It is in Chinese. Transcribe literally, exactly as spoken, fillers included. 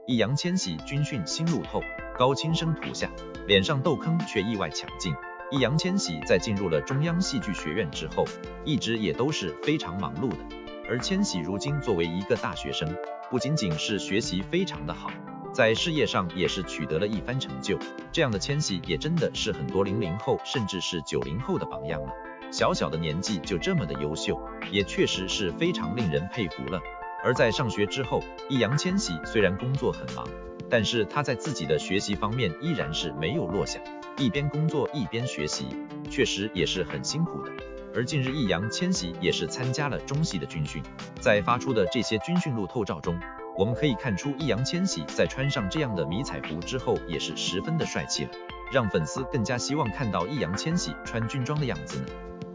易烊千玺军训新路透，高清生图下，脸上痘坑却意外抢镜。易烊千玺在进入了中央戏剧学院之后，一直也都是非常忙碌的。而千玺如今作为一个大学生，不仅仅是学习非常的好，在事业上也是取得了一番成就。这样的千玺也真的是很多零零后甚至是九零后的榜样了。小小的年纪就这么的优秀，也确实是非常令人佩服了。而在上学之后，易烊千玺虽然工作很忙，但是他在自己的学习方面依然是没有落下，一边工作一边学习，确实也是很辛苦的。而近日易烊千玺也是参加了中戏的军训，在发出的这些军训路透照中，我们可以看出易烊千玺在穿上这样的迷彩服之后也是十分的帅气了，让粉丝更加希望看到易烊千玺穿军装的样子呢。